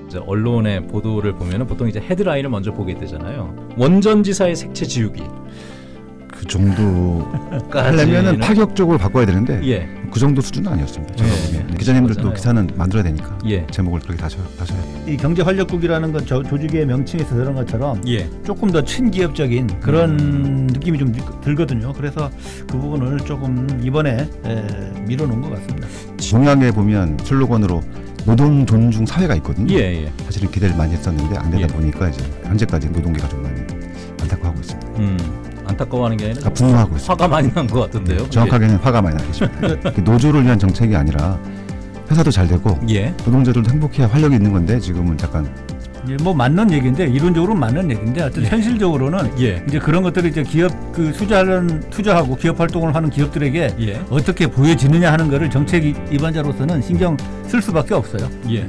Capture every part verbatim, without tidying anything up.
이제 언론의 보도를 보면은 보통 이제 헤드라인을 먼저 보게 되잖아요. 원전지사의 색채 지우기. 그 정도 하려면은 파격적으로 바꿔야 되는데 예. 그 정도 수준은 아니었습니다. 제가 예. 보면 기자님들도 맞아요. 기사는 만들어야 되니까 예. 제목을 그렇게 다셔 다셔야 돼요. 이 경제활력국이라는 건 저, 조직의 명칭에서 그런 것처럼 예. 조금 더 친기업적인 그런 음. 느낌이 좀 들거든요. 그래서 그 부분을 조금 이번에 에, 밀어놓은 것 같습니다. 공약에 보면 슬로건으로 노동 존중 사회가 있거든요. 예, 예. 사실은 기대를 많이 했었는데 안 되다 예. 보니까 이제 현재까지 노동계가 좀 많이 안타까워하고 있습니다. 음. 안타까워하는 게 아니라 아, 분노하고 있습니다. 화가 많이 난 것 같은데요. 네, 정확하게는 예. 화가 많이 나겠습니다. 노조를 위한 정책이 아니라 회사도 잘 되고 예. 노동자들도 행복해야 활력이 있는 건데 지금은 잠깐 예, 뭐 맞는 얘기인데 이론적으로는 맞는 얘기인데 어쨌든 예. 현실적으로는 예. 이제 그런 것들이 이제 기업 그 투자하는 투자하고 기업 활동을 하는 기업들에게 예. 어떻게 보여지느냐 하는 거를 정책 입안자로서는 신경 쓸 수밖에 없어요. 예.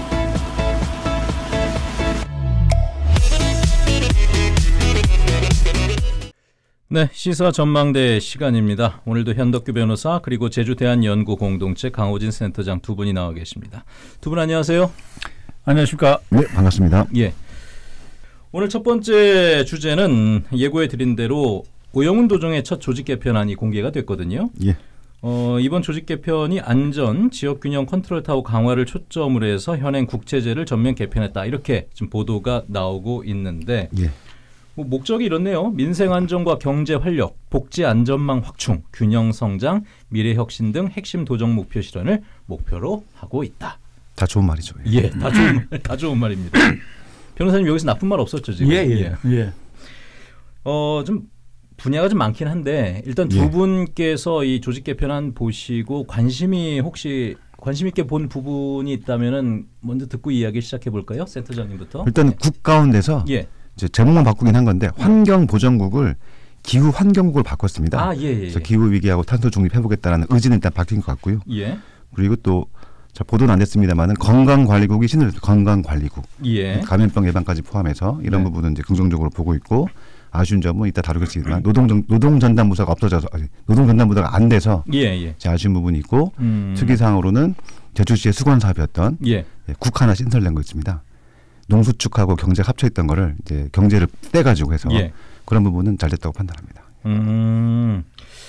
네, 시사 전망대 시간입니다. 오늘도 현덕규 변호사 그리고 제주대한연구공동체 강호진 센터장 두 분이 나와 계십니다. 두 분 안녕하세요. 안녕하십니까. 네, 반갑습니다. 예. 오늘 첫 번째 주제는 예고해 드린 대로 오영훈 도정의 첫 조직 개편안이 공개가 됐거든요. 예. 어, 이번 조직 개편이 안전, 지역균형 컨트롤 타워 강화를 초점으로 해서 현행 국체제를 전면 개편했다. 이렇게 지금 보도가 나오고 있는데 예. 뭐 목적이 이렇네요. 민생 안정과 경제 활력, 복지 안전망 확충, 균형 성장, 미래 혁신 등 핵심 도정 목표 실현을 목표로 하고 있다. 다 좋은 말이죠. 예, 예 다 좋은 다 좋은 말입니다. 변호사님 여기서 나쁜 말 없었죠 지금? 예, 예. 예. 예. 어, 좀 분야가 좀 많긴 한데 일단 두 예. 분께서 이 조직 개편안 보시고 관심이 혹시 관심 있게 본 부분이 있다면은 먼저 듣고 이야기 시작해 볼까요, 센터장님부터? 일단 네. 국 가운데서 예. 이제 제목만 바꾸긴 한 건데 환경보전국을 기후 환경국으로 바꿨습니다. 아, 예, 예. 그래서 기후 위기하고 탄소 중립 해보겠다는 의지는 일단 바뀐 것 같고요. 예. 그리고 또 자, 보도는 안 됐습니다만은 건강관리국이 신을 건강관리국, 예. 감염병 예방까지 포함해서 이런 네. 부분은 이제 긍정적으로 보고 있고 아쉬운 점은 이따 다루겠지만 노동 노동전담부서가 없어져서 노동전담부서가 안 돼서 예, 예. 아쉬운 부분이 있고 음. 특이사항으로는 제주시의 수건 사업이었던 예. 국 하나 신설된 거 있습니다. 농수축하고 경제가 합쳐 있던 거를 이제 경제를 떼가지고 해서 예. 그런 부분은 잘 됐다고 판단합니다. 음.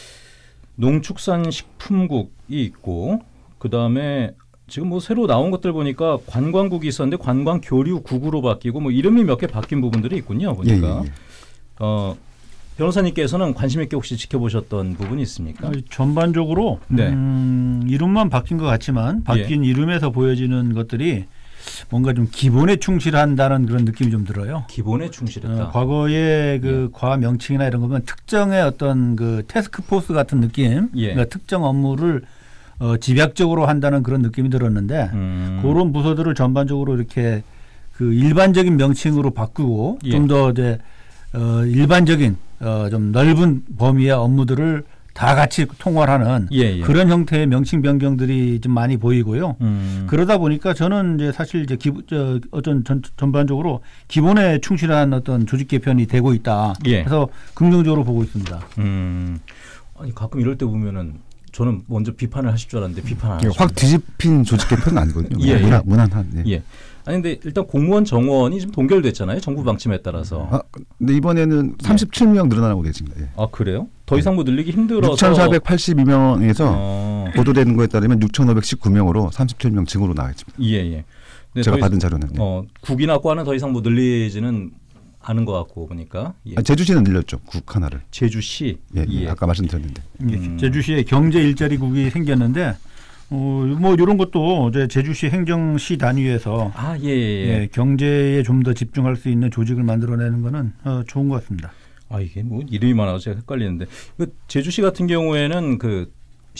농축산식품국이 있고 그 다음에 지금 뭐 새로 나온 것들 보니까 관광국이 있었는데 관광교류국으로 바뀌고 뭐 이름이 몇 개 바뀐 부분들이 있군요. 보니까. 예, 예, 예. 어, 변호사님께서는 관심 있게 혹시 지켜보셨던 부분이 있습니까? 아니, 전반적으로 네. 음, 이름만 바뀐 것 같지만 바뀐 예. 이름에서 보여지는 것들이 뭔가 좀 기본에 충실한다는 그런 느낌이 좀 들어요. 기본에 충실했다. 어, 과거의 그 예. 과학 명칭이나 이런 거면 특정의 어떤 그 태스크포스 같은 느낌, 예. 그러니까 특정 업무를 어, 집약적으로 한다는 그런 느낌이 들었는데 음. 그런 부서들을 전반적으로 이렇게 그 일반적인 명칭으로 바꾸고 예. 좀 더 이제 어, 일반적인 어, 좀 넓은 범위의 업무들을 다 같이 통괄하는 예, 예. 그런 형태의 명칭 변경들이 좀 많이 보이고요. 음. 그러다 보니까 저는 이제 사실 이제 기, 저, 어떤 전, 전반적으로 기본에 충실한 어떤 조직 개편이 되고 있다. 예. 그래서 긍정적으로 보고 있습니다. 음. 아니 가끔 이럴 때 보면은 저는 먼저 비판을 하실 줄 알았는데 비판 안 하시고 확 뒤집힌 조직 개편은 아니거든요. 예, 무난, 예. 무난한. 예. 예. 아니 근데 일단 공무원 정원이 지금 동결됐잖아요. 정부 방침에 따라서. 아, 근데 이번에는 삼십칠 명 늘어나고 있습니다. 예. 아 그래요? 더 이상 뭐 늘리기 힘들어서 육천사백팔십이 명에서 어. 보도되는 거에 따르면 육천오백십구 명으로 삼십칠 명 증으로 나와 있습니다. 예예. 예. 제가 받은 자료는. 예. 어, 국이나 과는 더 이상 뭐 늘리지는 않은 것 같고 보니까. 예. 아, 제주시는 늘렸죠. 국 하나를. 제주시. 예, 예. 아까 말씀드렸는데. 음. 제주시에 경제 일자리국이 생겼는데. 어, 뭐 이런 것도 이제 제주시 행정시 단위에서 아, 예, 예, 예. 예, 경제에 좀 더 집중할 수 있는 조직을 만들어내는 거는 어, 좋은 것 같습니다. 아 이게 뭐 이름이 많아서 제가 헷갈리는데 그 제주시 같은 경우에는 그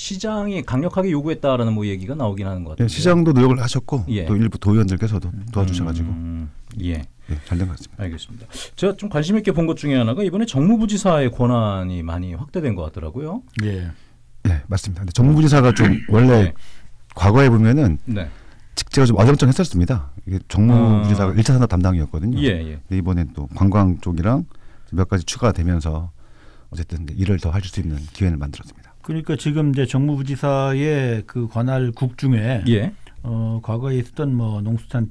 시장이 강력하게 요구했다라는 뭐 얘기가 나오긴 하는 것 같아요. 예, 시장도 노력을 하셨고 예. 또 일부 도의원들께서도 도와주셔가지고 음, 예, 예, 잘 된 것 같습니다. 알겠습니다. 제가 좀 관심 있게 본 것 중에 하나가 이번에 정무부지사의 권한이 많이 확대된 것 같더라고요. 예. 예, 맞습니다. 근데 정무부지사가 좀 원래 네. 과거에 보면은 네. 직제가 좀 어정쩡했었습니다. 이게 정무부지사가 어. 일 차 산업 담당이었거든요. 예, 예. 근데 이번엔 또 관광 쪽이랑 몇 가지 추가가 되면서 어쨌든 일을 더 할 수 있는 기회를 만들었습니다. 그러니까 지금 이제 정무부지사의 그 관할국 중에 예. 어, 과거에 있었던 뭐 농수산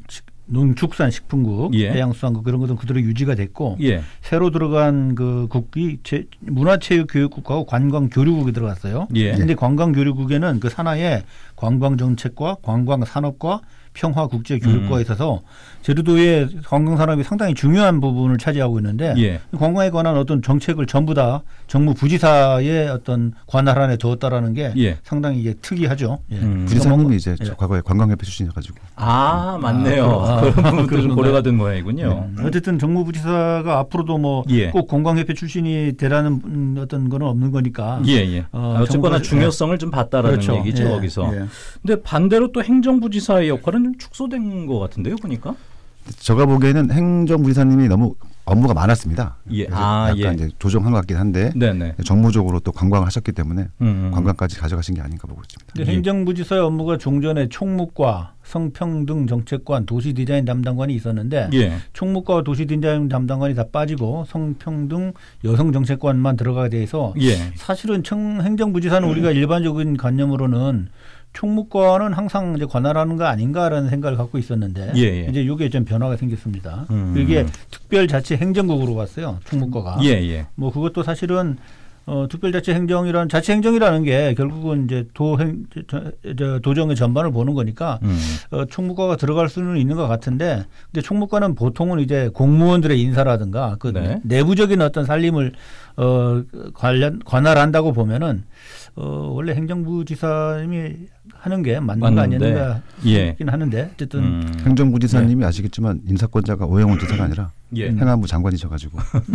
농축산식품국, 예. 해양수산국 그런 것은 그대로 유지가 됐고 예. 새로 들어간 그 국이 제, 문화체육교육국하고 관광교류국이 들어갔어요. 그런데 예. 관광교류국에는 그 산하에 관광정책과 관광산업과 평화국제교류과가 음. 있어서 제주도의 관광산업이 상당히 중요한 부분을 차지하고 있는데 예. 관광에 관한 어떤 정책을 전부 다 정무 부지사의 어떤 관할 안에 두었다라는 게 예. 상당히 이게 특이하죠. 예. 음. 부지사님이 이제 예. 과거에 관광협회 출신이어가지고 아 맞네요. 아, 그런 부분도 좀 고려가 된 모양이군요. 예. 어쨌든 정무 부지사가 앞으로도 뭐 꼭 예. 관광협회 출신이 되라는 어떤 거는 없는 거니까. 예예. 예. 어, 어쨌거나 중요성을 예. 좀 봤다라는 그렇죠. 얘기죠. 예. 거기서. 예. 근데 반대로 또 행정부지사의 역할은 좀 축소된 것 같은데요, 보니까. 제가 보기에는 행정부지사님이 너무 업무가 많았습니다. 예. 그래서 아, 약간 예. 이제 조정한 것 같긴 한데 네네. 정무적으로 또 관광을 하셨기 때문에 음음. 관광까지 가져가신 게 아닌가 보고 있습니다. 예. 행정부지사의 업무가 종전에 총무과, 성평등 정책관, 도시디자인 담당관이 있었는데 예. 총무과와 도시디자인 담당관이 다 빠지고 성평등 여성정책관만 들어가게 돼서 예. 사실은 청, 행정부지사는 음. 우리가 일반적인 관념으로는 총무과는 항상 이제 관할하는 거 아닌가라는 생각을 갖고 있었는데 예, 예. 이제 이게 좀 변화가 생겼습니다. 음. 이게 특별자치행정국으로 갔어요. 총무과가. 예, 예. 뭐 그것도 사실은 어, 특별자치행정이라는 자치행정이라는 게 결국은 이제 도행 저, 저, 도정의 전반을 보는 거니까 음. 어, 총무과가 들어갈 수는 있는 것 같은데, 근데 총무과는 보통은 이제 공무원들의 인사라든가 그 네. 내부적인 어떤 살림을 어, 관련 관할한다고 보면은 어, 원래 행정부지사님이 하는 게 맞는 맞는데. 거 아니었는가 싶긴 예. 하는데 어쨌든 음. 행정부지사님이 네. 아시겠지만 인사권자가 오영훈 지사가 아니라 예. 행안부 장관이셔가지고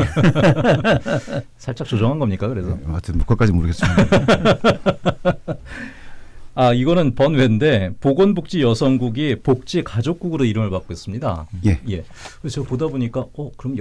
살짝 조정한 겁니까 그래서? 네, 하여튼 그것까지 모르겠습니다. 아 이거는 번외인데 보건복지여성국이 복지가족국으로 이름을 받고 있습니다. 예. 예. 그래서 제가 보다 보니까 어 그럼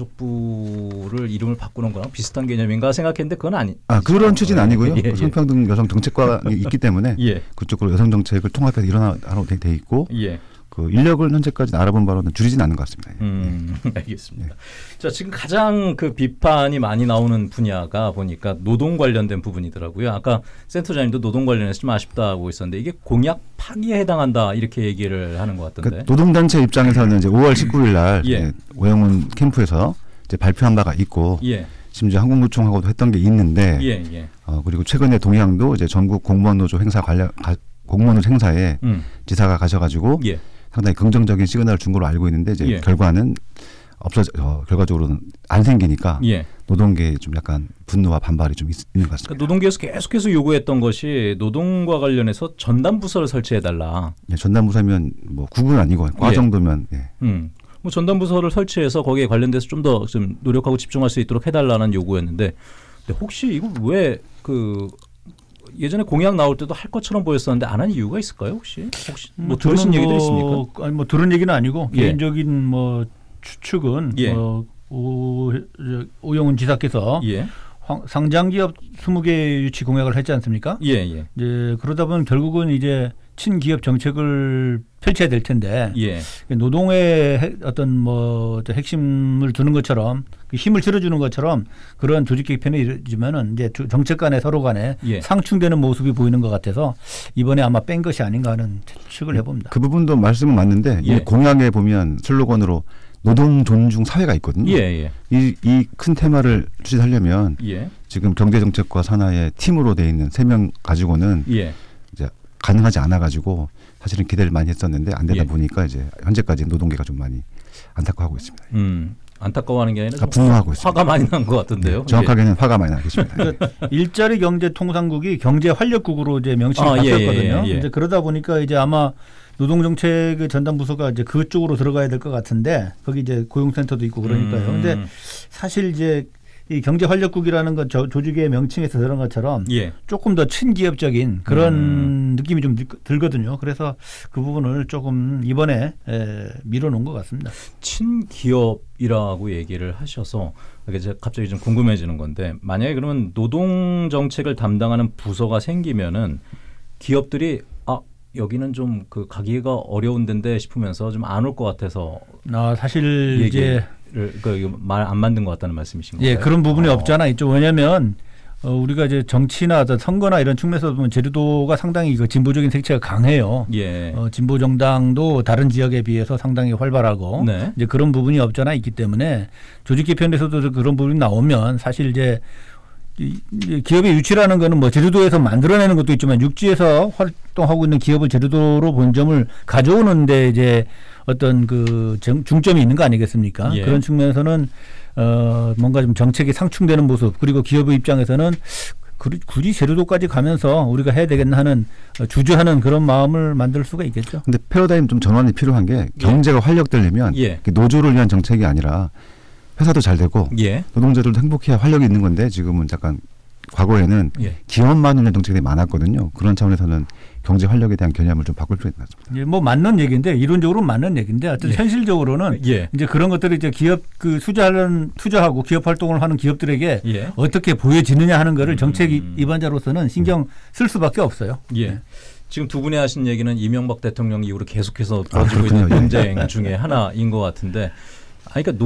여성가족부를 이름을 바꾸는 거랑 비슷한 개념인가 생각했는데 그건 아니. 아 그런 취지는 아니고요. 예, 예. 성평등 여성 정책관이 있기 때문에 예. 그쪽으로 여성 정책을 통합해서 일어나로 돼, 돼 있고. 예. 그 인력을 현재까지 알아본 바로는 줄이진 않는 것 같습니다. 음, 알겠습니다. 네. 자, 지금 가장 그 비판이 많이 나오는 분야가 보니까 노동 관련된 부분이더라고요. 아까 센터장님도 노동 관련해서 좀 아쉽다고 있었는데 이게 공약 파기에 해당한다 이렇게 얘기를 하는 것 같던데. 그러니까 노동단체 입장에서는 이제 오월 십구일 날 예. 오영훈 캠프에서 이제 발표한 바가 있고 예. 심지어 한국노총하고도 했던 게 있는데 예, 예. 어, 그리고 최근에 동향도 이제 전국 공무원노조 행사 관련 가, 공무원노조 행사에 음. 지사가 가셔가지고. 예. 상당히 긍정적인 시그널을 준 걸로 알고 있는데 이제 예. 결과는 없어 어, 결과적으로는 안 생기니까 예. 노동계에 좀 약간 분노와 반발이 좀 있, 있는 것 같습니다. 그러니까 노동계에서 계속해서 요구했던 것이 노동과 관련해서 전담 부서를 설치해 달라. 예, 전담 부서면 뭐 국은 아니고 과 예. 정도면. 예. 음. 뭐 전담 부서를 설치해서 거기에 관련돼서 좀 더 좀 노력하고 집중할 수 있도록 해달라는 요구였는데, 근데 혹시 이거 왜 그 예전에 공약 나올 때도 할 것처럼 보였었는데 안 한 이유가 있을까요? 혹시 혹시 뭐, 뭐 들으신 얘기도 있습니까? 아니 뭐 들은 얘기는 아니고 예. 개인적인 뭐 추측은 예. 뭐 오, 오영훈 지사께서 예. 황, 상장기업 스무 개 유치 공약을 했지 않습니까? 예, 예. 이제 그러다 보면 결국은 이제 친기업 정책을 펼쳐야 될 텐데 예. 노동의 어떤 뭐 핵심을 두는 것처럼 힘을 실어주는 것처럼 그런 조직 개편이 이루어지면은 이제 정책 간에 서로 간에 예. 상충되는 모습이 보이는 것 같아서 이번에 아마 뺀 것이 아닌가 하는 추측을 해봅니다. 그 부분도 말씀은 맞는데 예. 이 공약에 보면 슬로건으로 노동 존중 사회가 있거든요. 예, 예. 이 이 큰 테마를 추진하려면 예. 지금 경제정책과 산하의 팀으로 돼 있는 세 명 가지고는 예. 이제 가능하지 않아 가지고 사실은 기대를 많이 했었는데 안 되다 예. 보니까 이제 현재까지 노동계가 좀 많이 안타까워하고 있습니다. 음, 안타까워하는 게 아니라 아, 분노하고 있습니다. 화가 많이 난 것 같은데요. 네, 정확하게는 예. 화가 많이 나고 있습니다. 그러니까 일자리 경제 통상국이 경제 활력국으로 이제 명칭이 아, 바뀌었거든요. 예, 예, 예. 이제 그러다 보니까 이제 아마 노동정책 전담 부서가 이제 그쪽으로 들어가야 될 것 같은데 거기 이제 고용센터도 있고 그러니까요. 그런데 음. 사실 이제 이 경제활력국이라는 건 저 조직의 명칭에서 들은 것처럼 예. 조금 더 친기업적인 그런 음. 느낌이 좀 들거든요. 그래서 그 부분을 조금 이번에 에, 밀어놓은 것 같습니다. 친기업이라고 얘기를 하셔서 이제 갑자기 좀 궁금해지는 건데 만약에 그러면 노동정책을 담당하는 부서가 생기면은 기업들이 아 여기는 좀 그 가기가 어려운 데인데 싶으면서 좀 안 올 것 같아서 아 사실 이제 그 말 안 만든 것 같다는 말씀이신 거예요? 예, 그런 부분이 어. 없지 않아 있죠. 왜냐하면 어, 우리가 이제 정치나 어떤 선거나 이런 측면에서 보면 제주도가 상당히 그 진보적인 색채가 강해요. 예. 어, 진보 정당도 다른 지역에 비해서 상당히 활발하고 네. 이제 그런 부분이 없잖아 있기 때문에 조직 개편에서도 그런 부분이 나오면 사실 이제 기업의 유치라는 거는 뭐 제주도에서 만들어내는 것도 있지만 육지에서 활동하고 있는 기업을 제주도로 본점을 가져오는데 이제 어떤 그 중점이 있는 거 아니겠습니까? 예. 그런 측면에서는 어 뭔가 좀 정책이 상충되는 모습 그리고 기업의 입장에서는 굳이 제주도까지 가면서 우리가 해야 되겠나 하는 주저하는 그런 마음을 만들 수가 있겠죠. 근데 패러다임 좀 전환이 필요한 게 경제가 예. 활력되려면 예. 노조를 위한 정책이 아니라 회사도 잘 되고 예. 노동자들도 행복해야 활력이 있는 건데 지금은 약간 과거에는 예. 기업만 위한 정책이 많았거든요. 그런 차원에서는 경제 활력에 대한 개념을 좀 바꿀 필요가 있습니다. 예, 뭐 맞는 얘기인데 이론적으로 맞는 얘기인데 하여튼 예. 현실적으로는 예. 이제 그런 것들을 이제 기업 그 투자하는 투자하고 기업 활동을 하는 기업들에게 예. 어떻게 보여지느냐 하는 거를 정책 음. 입안자로서는 신경 쓸 수밖에 없어요. 예. 예. 지금 두 분이 하신 얘기는 이명박 대통령 이후로 계속해서 벌어지고 아, 있는 논쟁 중에 하나인 것 같은데. 아니, 그러니까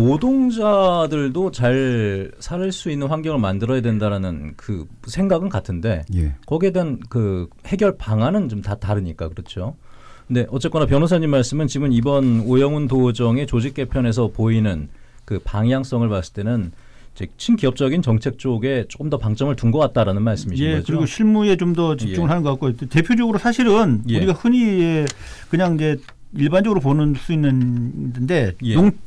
노동자들도 잘 살 수 있는 환경을 만들어야 된다라는 그 생각은 같은데 예. 거기에 대한 그 해결 방안은 좀 다 다르니까 그렇죠. 근데 어쨌거나 변호사님 말씀은 지금 이번 오영훈 도정의 조직 개편에서 보이는 그 방향성을 봤을 때는 이제 친기업적인 정책 쪽에 조금 더 방점을 둔 것 같다라는 말씀이신 예, 거죠. 그리고 실무에 좀 더 집중을 예. 하는 것 같고 대표적으로 사실은 예. 우리가 흔히 그냥 이제 일반적으로 보는 수 있는데 예. 농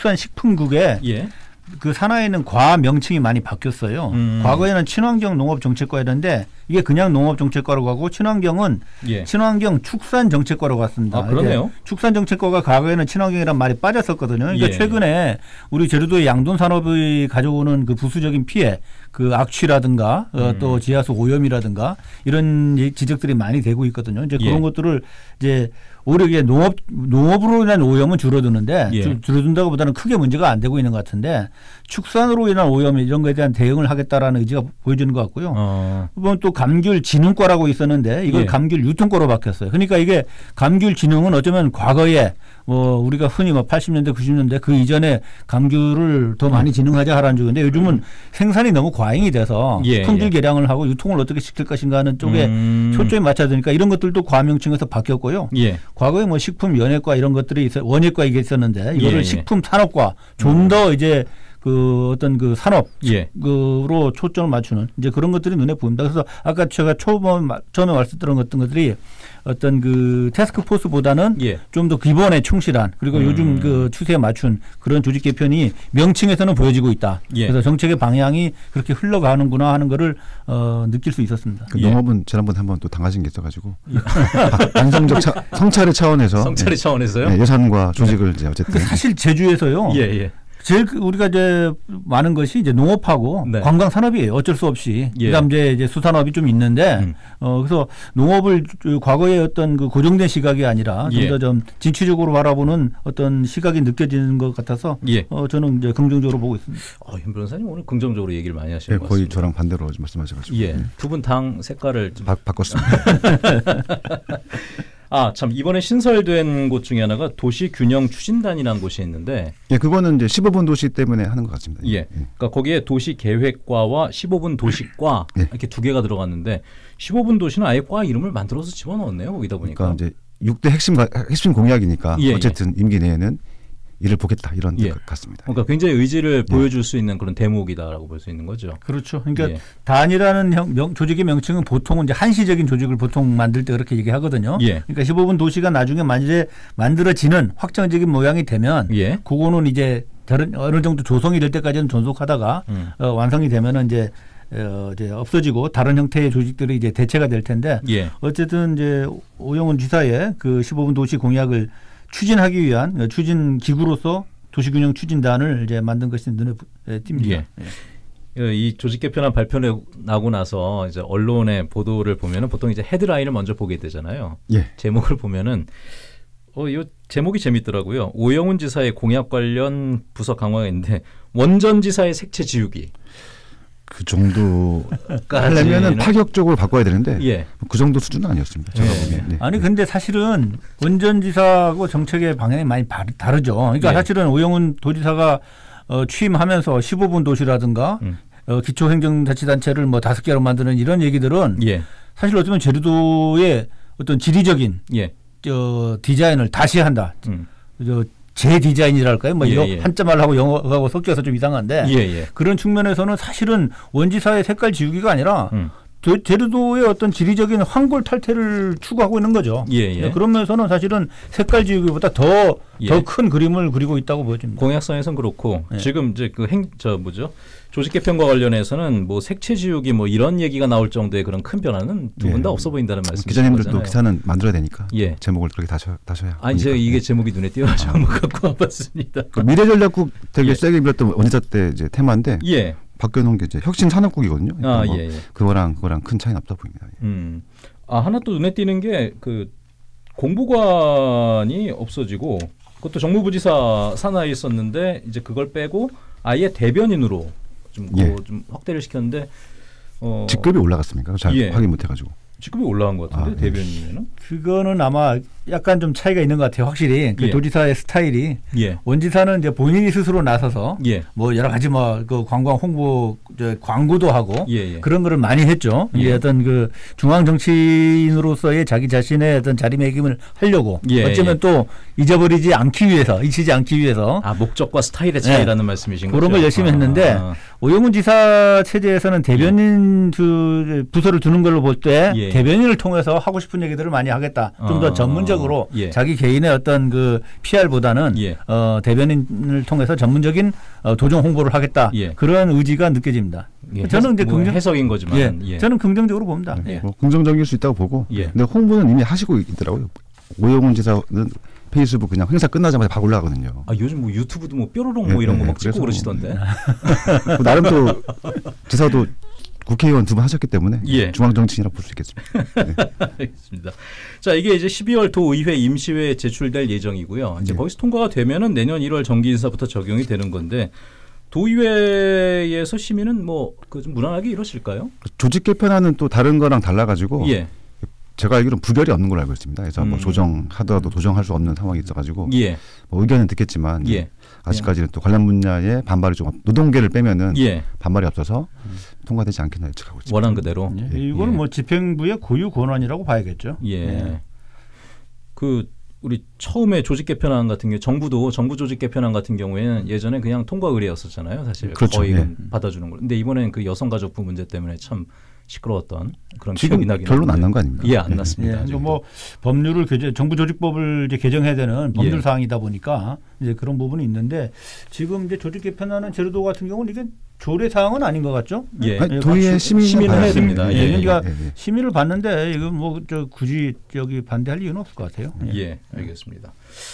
축산식품국에 예. 그 산하에는 과 명칭이 많이 바뀌었어요. 음. 과거에는 친환경 농업정책과였는데 이게 그냥 농업정책과로 가고 친환경은 예. 친환경 축산정책과로 갔습니다. 아, 그러네요. 축산정책과가 과거에는 친환경이란 말이 빠졌었거든요. 그러니까 예. 최근에 우리 제주도의 양돈산업이 가져오는 그 부수적인 피해 그 악취라든가 음. 어, 또 지하수 오염이라든가 이런 지적들이 많이 되고 있거든요. 이제 그런 예. 것들을 이제 오히려 이게 농업, 농업으로 인한 오염은 줄어드는데 예. 줄, 줄어든다고 보다는 크게 문제가 안 되고 있는 것 같은데 축산으로 인한 오염 이런 거에 대한 대응을 하겠다라는 의지가 보여지는 것 같고요. 어. 또 감귤 진흥과라고 있었는데 이걸 예. 감귤 유통과로 바뀌었어요. 그러니까 이게 감귤 진흥은 어쩌면 과거에 뭐 우리가 흔히 뭐 팔십 년대 구십 년대 그 이전에 감귤을 더 많이 진흥하자 하라는 쪽인데 요즘은 생산이 너무 과잉이 돼서 예. 품질 예. 개량을 하고 유통을 어떻게 시킬 것인가 하는 쪽에 음. 초점이 맞춰야 되니까 이런 것들도 과명칭에서 바뀌었고요. 예. 과거에 뭐 식품 연예과 이런 것들이 있어 원예과 이게 있었는데 이거를 예. 식품 산업과 좀 더 음. 이제 그 어떤 그 산업으로 예. 초점을 맞추는 이제 그런 것들이 눈에 보입니다. 그래서 아까 제가 초범 처음에 말씀드린 어떤 것들이 어떤 그 태스크포스보다는 예. 좀 더 기본에 충실한 그리고 음. 요즘 그 추세에 맞춘 그런 조직 개편이 명칭에서는 보여지고 있다. 예. 그래서 정책의 방향이 그렇게 흘러가는구나 하는 거를 어, 느낄 수 있었습니다. 그 농업은 지난번에 한번 또 당하신 게 있어가지고 안성적 차, 성찰의 차원에서 성찰의 네. 차원에서요? 네, 예산과 조직을 이제 어쨌든 사실 제주에서요. 예, 예. 제일 우리가 이제 많은 것이 이제 농업하고 네. 관광 산업이에요. 어쩔 수 없이. 예. 그다음 이제, 이제 수산업이 좀 있는데, 음. 어 그래서 농업을 과거의 어떤 그 고정된 시각이 아니라 좀 더 좀 예. 진취적으로 바라보는 어떤 시각이 느껴지는 것 같아서, 예. 어 저는 이제 긍정적으로 보고 있습니다. 어, 현 변호사님 오늘 긍정적으로 얘기를 많이 하시는 네, 것 거의 같습니다. 저랑 반대로 말씀하셔가지고. 예. 두 분 당 색깔을 좀 바, 바꿨습니다. 아, 참 이번에 신설된 곳 중에 하나가 도시균형추진단이라는 곳이 있는데 예, 그거는 이제 십오 분 도시 때문에 하는 것 같습니다. 예. 예. 그러니까 거기에 도시계획과와 십오 분 도시과 예. 이렇게 두 개가 들어갔는데 십오 분 도시는 아예 과 이름을 만들어서 집어넣었네요. 거기다 보니까. 그러니까 이제 육 대 핵심 핵심 공약이니까 예, 어쨌든 예. 임기 내에는 이를 보겠다 이런 예. 것 같습니다. 그러니까 굉장히 의지를 예. 보여줄 수 있는 그런 대목이다라고 볼 수 있는 거죠. 그렇죠. 그러니까 예. 단이라는 형, 명, 조직의 명칭은 보통은 이제 한시적인 조직을 보통 만들 때 그렇게 얘기하거든요. 예. 그러니까 십오 분 도시가 나중에 만약에 만들어지는 확정적인 모양이 되면 예. 그거는 이제 다른 어느 정도 조성이 될 때까지는 존속하다가 음. 어, 완성이 되면은 이제 어, 이제 없어지고 다른 형태의 조직들이 이제 대체가 될 텐데 예. 어쨌든 이제 오영훈 지사의 그 십오 분 도시 공약을 추진하기 위한 추진 기구로서 도시균형 추진단을 이제 만든 것이 눈에 띕니다. 예. 예. 이 조직 개편안 발표나고 나서 이제 언론의 보도를 보면은 보통 이제 헤드라인을 먼저 보게 되잖아요. 예. 제목을 보면은 어, 이 제목이 재밌더라고요. 오영훈 지사의 공약 관련 부서 강화가 있는데 원전 지사의 색채 지우기. 그 정도 하려면은 파격적으로 바꿔야 되는데 예. 그 정도 수준은 아니었습니다. 제가 예. 보기엔. 네. 아니 근데 사실은 원전지사하고 정책의 방향이 많이 다르죠. 그러니까 예. 사실은 오영훈 도지사가 어, 취임하면서 십오 분 도시라든가 음. 어, 기초행정자치단체를 뭐 다섯 개로 만드는 이런 얘기들은 예. 사실 어쩌면 제주도의 어떤 지리적인 예. 저 디자인을 다시 한다. 음. 저 재디자인이랄까요? 뭐 예, 이거 예. 한자말하고 영어하고 섞여서 좀 이상한데 예, 예. 그런 측면에서는 사실은 원지사의 색깔 지우기가 아니라 음. 제주도의 어떤 지리적인 황골 탈퇴를 추구하고 있는 거죠. 예, 예. 그런 면에서는 사실은 색깔 지우기보다 더 더 큰 예. 그림을 그리고 있다고 보여집니다. 공약성에서는 그렇고 예. 지금 이제 그 행 저 뭐죠 조직 개편과 관련해서는 뭐 색채 지우기 뭐 이런 얘기가 나올 정도의 그런 큰 변화는 두 분 다 예. 없어 보인다는 말씀. 기자님들도 기사는 만들어야 되니까 예. 제목을 그렇게 다셔 다셔야. 아니 제가 이게 제목이 눈에 띄어서 한번 갖고 와봤습니다. 그 미래전략국 되게 예. 세게 밀었던 원지사 때 이제 테마인데. 예. 바뀌어놓은 게 이제 혁신 산업국이거든요. 아, 뭐 예, 예. 그거랑 그거랑 큰 차이는 없다 보입니다. 예. 음. 아 하나 또 눈에 띄는 게 그 공보관이 없어지고 그것도 정무부지사 산하에 있었는데 이제 그걸 빼고 아예 대변인으로 좀, 예. 좀 확대를 시켰는데 어. 직급이 올라갔습니까? 잘 예. 확인 못해가지고. 직급이 올라간 것 같은데 아, 대변인에는? 그거는 아마 약간 좀 차이가 있는 것 같아요. 확실히 그 예. 도지사의 스타일이 예. 원지사는 이제 본인이 스스로 나서서 예. 뭐 여러 가지 뭐 그 관광 홍보 광고도 하고 예예. 그런 거를 많이 했죠. 예. 이제 어떤 그 중앙 정치인으로서의 자기 자신의 어떤 자리매김을 하려고 예. 어쩌면 또 잊어버리지 않기 위해서 잊히지 않기 위해서 아 목적과 스타일의 차이라는 네. 말씀이신 그런 거죠. 그런 걸 열심히 아. 했는데 오영훈 지사 체제에서는 대변인 예. 그 부서를 두는 걸로 볼 때 예. 대변인을 통해서 하고 싶은 얘기들을 많이 하겠다. 좀 더 어. 전문적으로 예. 자기 개인의 어떤 그 피알보다는 예. 어, 대변인을 통해서 전문적인 어, 도정 홍보를 하겠다. 예. 그런 의지가 느껴집니다. 예. 저는 이제 뭐 긍정 해석인 거지만 예. 예. 저는 긍정적으로 봅니다. 예. 뭐 긍정적일 수 있다고 보고. 예. 근데 홍보는 이미 하시고 있더라고요. 오영훈 지사는 페이스북 그냥 행사 끝나자마자 바로 올라가거든요. 아 요즘 뭐 유튜브도 뭐 뾰로롱 뭐 예. 이런 거 막 찍고 그러시던데. 뭐 나름 또 지사도 국회의원 두 번 하셨기 때문에 예. 중앙 정치인이라 볼 수 있겠습니다. 네. 알겠습니다. 자 이게 이제 십이월 도의회 임시회에 제출될 예정이고요. 이제 예. 거기서 통과가 되면은 내년 일월 정기인사부터 적용이 되는 건데 도의회에서 심의는 뭐 그 좀 무난하게 이루어질까요? 조직 개편안은 또 다른 거랑 달라가지고 예. 제가 알기로는 부결이 없는 걸로 알고 있습니다. 그래서 음. 뭐 조정하더라도 조정할 수 없는 상황이 있어가지고 예. 뭐 의견은 듣겠지만 예. 아직까지는 또 관련 분야에 반발이 좀 노동계를 빼면은 예. 반발이 없어서 음. 통과되지 않겠나 예측하고 있습니다. 원한 그대로. 예. 예. 이거는 예. 뭐 집행부의 고유 권한이라고 봐야겠죠. 예. 예. 그 우리 처음에 조직 개편안 같은 경우 정부도 정부 조직 개편안 같은 경우에는 예전에 그냥 통과 의뢰였었잖아요. 사실 그렇죠. 거의 예. 받아주는 걸. 근데 이번에는 그 여성가족부 문제 때문에 참 시끄러웠던 그런 지금 기억이 나긴 결론 안 난 거 아닙니까? 예, 안 예. 났습니다. 예. 뭐 법률을 개정, 정부 조직법을 이제 개정해야 되는 법률 예. 사항이다 보니까 이제 그런 부분이 있는데 지금 이제 조직 개편하는 제주도 같은 경우는 이게 조례 사항은 아닌 것 같죠? 예. 아니, 도의회 심의 심의를 해야 됩니다. 예. 예. 그러니까 예. 심의를 받는데 이거 뭐 저 굳이 저기 반대할 이유는 없을 것 같아요. 예, 예. 알겠습니다.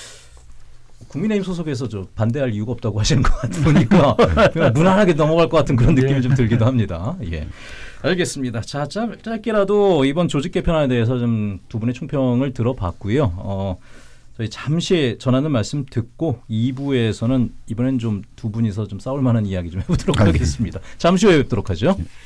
국민의힘 소속에서 저 반대할 이유가 없다고 하시는 것 같으니까 그냥 무난하게 넘어갈 것 같은 그런 느낌이 예. 좀 들기도 합니다. 예. 알겠습니다. 자, 짧, 짧게라도 이번 조직 개편안에 대해서 좀 두 분의 총평을 들어봤고요. 어, 저희 잠시 전하는 말씀 듣고 이 부에서는 이번엔 좀 두 분이서 좀 싸울 만한 이야기 좀 해보도록 하겠습니다. 잠시 후에 뵙도록 하죠.